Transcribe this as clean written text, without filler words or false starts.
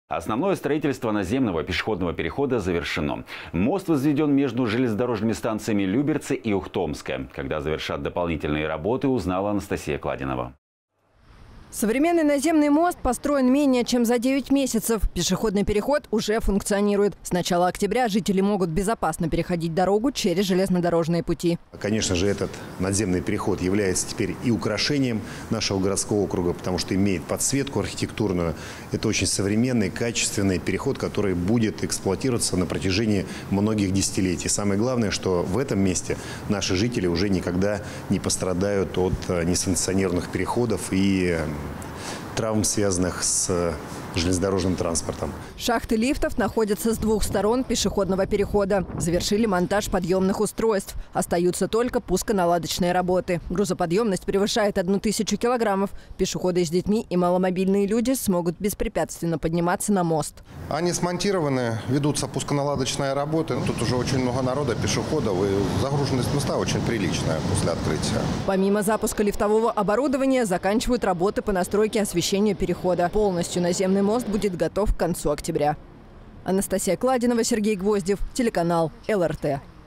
Основное строительство наземного пешеходного перехода завершено. Мост возведен между железнодорожными станциями Люберцы и Ухтомская. Когда завершат дополнительные работы, узнала Анастасия Кладинова. Современный наземный мост построен менее чем за 9 месяцев. Пешеходный переход уже функционирует. С начала октября жители могут безопасно переходить дорогу через железнодорожные пути. Конечно же, этот надземный переход является теперь и украшением нашего городского округа, потому что имеет подсветку архитектурную. Это очень современный, качественный переход, который будет эксплуатироваться на протяжении многих десятилетий. Самое главное, что в этом месте наши жители уже никогда не пострадают от несанкционированных переходов и травм, связанных с железнодорожным транспортом. Шахты лифтов находятся с двух сторон пешеходного перехода. Завершили монтаж подъемных устройств. Остаются только пусконаладочные работы. Грузоподъемность превышает 1000 килограммов. Пешеходы с детьми и маломобильные люди смогут беспрепятственно подниматься на мост. Они смонтированы, ведутся пусконаладочные работы. Тут уже очень много народа, пешеходов, и загруженность моста очень приличная после открытия. Помимо запуска лифтового оборудования, заканчивают работы по настройке освещения перехода. Полностью наземный мост будет готов к концу октября. Анастасия Кладинова, Сергей Гвоздев, телеканал ЛРТ.